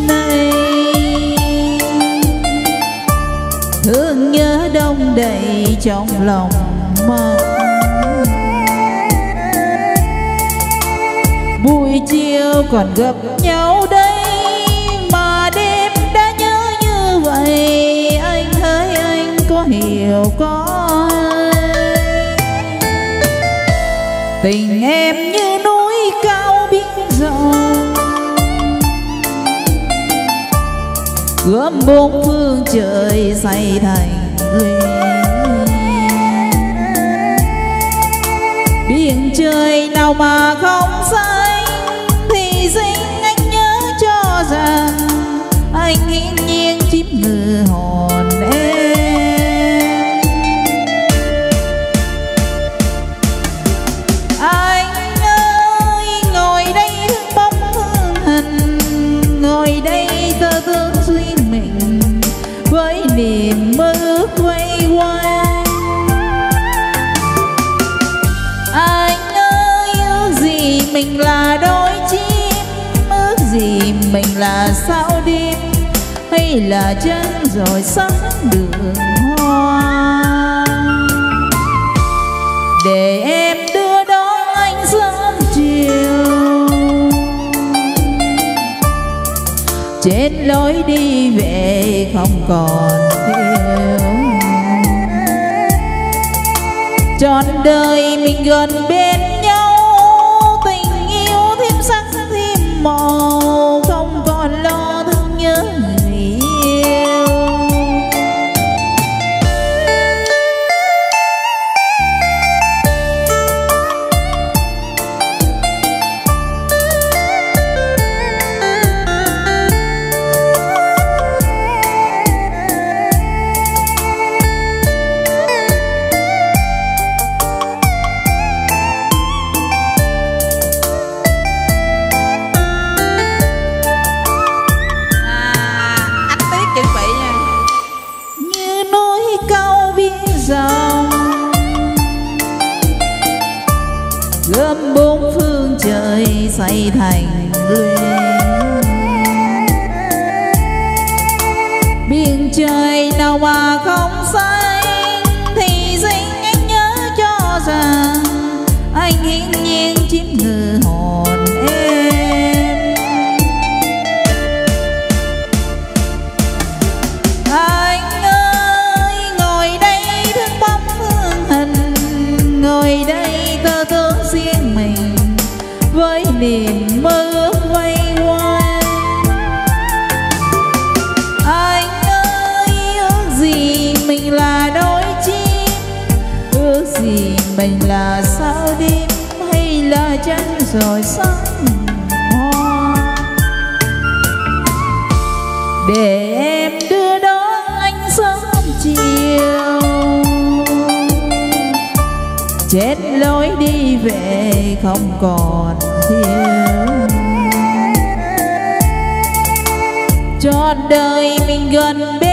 này. Thương nhớ đông đầy trong lòng mộng. Buổi chiều còn gặp nhau đây mà đêm đã nhớ như vậy. Anh ơi anh có hiểu có tình em như núi cao biển rộng, gom bốn phương trời xây thành lũy. Biển trời nào mà không xanh thì xin anh nhớ cho rằng anh hiển nhiên chiếm ngự hồn em. Anh ơi ngồi đây thương bóng hương hình, ngồi đây tơ tương duyên mình với niềm mơ ước quay quanh. Anh ơi ước gì mình là đôi chim, ước gì mình là sao đêm, hay là chân rồi sáng đường hoa. Để em đưa đón anh sớm chiều trên lối đi về không còn thiếu. Trọn đời mình gần bên nhau, tình yêu thêm sắc thêm màu, không còn lo thương nhớ người yêu. Gom bốn phương trời xây thành lũy. Biển trời nào mà không xanh thì xin anh nhớ cho rằng anh hiển nhiên chiếm ngự hồn em. Anh ơi ngồi đây thương bóng hương hình, ngồi đây tơ tương riêng mình với niềm mơ ước quay quanh. Anh ơi ước gì mình là đôi chim, ước gì mình là sao đêm, hay là chân rồi sáng hoa. Để em đưa đón anh sớm chiều trên lối đi về không còn thiếu. Trọn đời mình gần